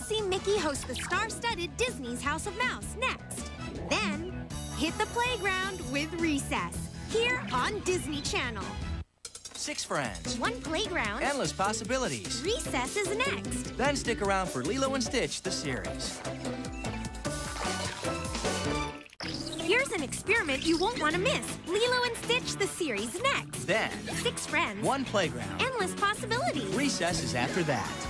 see Mickey host the star-studded Disney's House of Mouse next. Then, hit the playground with Recess, here on Disney Channel. 6 friends. 1 playground. Endless possibilities. Recess is next. Then stick around for Lilo and Stitch, the series. Here's an experiment you won't want to miss. Lilo and Stitch, the series next. Then 6 friends. 1 playground. Endless possibilities. Recess is after that.